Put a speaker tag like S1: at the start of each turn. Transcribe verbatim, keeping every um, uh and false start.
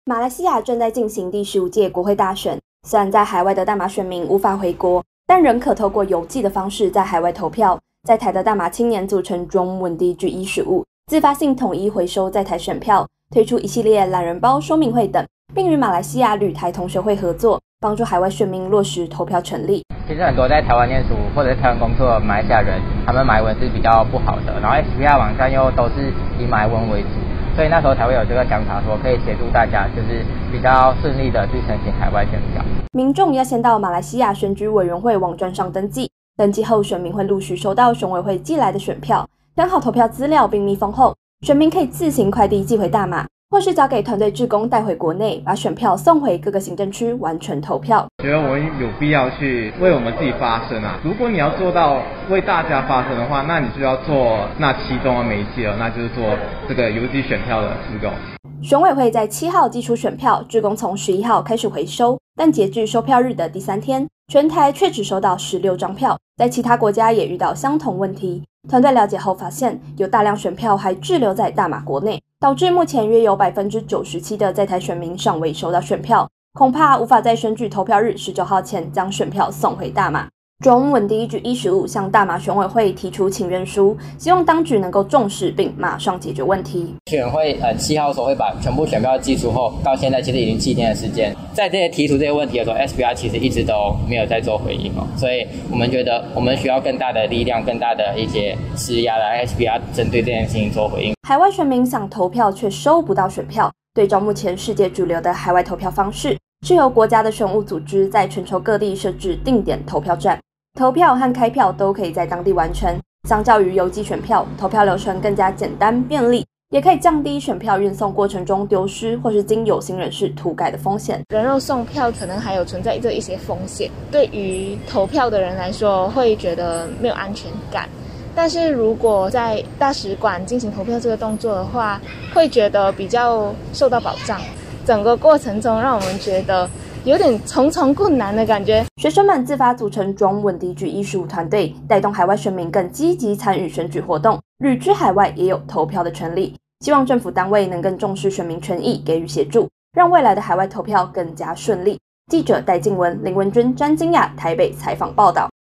S1: 马来西亚正在进行第十五届国会大选，虽然在海外的大马选民无法回国，但仍可透过邮寄的方式在海外投票。在台的大马青年组成中文地举一十五，自发性统一回收在台选票，推出一系列懒人包说明会等，并与马来西亚旅台同学会合作，帮助海外选民落实投票权利。
S2: 其实很多在台湾念书或者在台湾工作的马来西亚人，他们马来文是比较不好的，然后 S B I 网站又都是以马来文为主。所以那时候才会有这个想法，说可以协助大家，就是比较顺利的去申请海外选票。
S1: 民众要先到马来西亚选举委员会网站上登记，登记后选民会陆续收到选委会寄来的选票，填好投票资料并密封后，选民可以自行快递寄回大马，或是交给团队志工带回国内，把选票送回各个行政区完成投票。
S3: 觉得我们有必要去为我们自己发声啊！如果你要做到为大家发声的话，那你就要做那其中的媒介了，那就是做这个邮寄选票的志工。
S1: 选委会在七号寄出选票，志工从十一号开始回收，但截至收票日的第三天，全台却只收到十六张票。在其他国家也遇到相同问题。团队了解后发现，有大量选票还滞留在大马国内，导致目前约有 百分之九十七 的在台选民尚未收到选票，恐怕无法在选举投票日十九号前将选票送回大马。中文第一举一十五向大马选委会提出请愿书，希望当局能够重视并马上解决问题。
S2: 选委会呃七号的时候会把全部选票寄出后，到现在其实已经七天的时间，在这些提出这些问题的时候 ，S B I 其实一直都没有在做回应哦，所以我们觉得我们需要更大的力量、更大的一些施压来 S B I 针对这件事情做回应。
S1: 海外选民想投票却收不到选票，对照目前世界主流的海外投票方式，是由国家的选务组织在全球各地设置定点投票站。投票和开票都可以在当地完成，相较于邮寄选票，投票流程更加简单便利，也可以降低选票运送过程中丢失或是经有心人士涂改的风险。
S4: 人肉送票可能还有存在着一些风险，对于投票的人来说会觉得没有安全感。但是如果在大使馆进行投票这个动作的话，会觉得比较受到保障。整个过程中让我们觉得有点重重困难的感觉。
S1: 学生们自发组成中文地举一十五团队，带动海外选民更积极参与选举活动，旅居海外也有投票的权利。希望政府单位能更重视选民权益，给予协助，让未来的海外投票更加顺利。记者戴静文、林文君、詹金雅台北采访报道。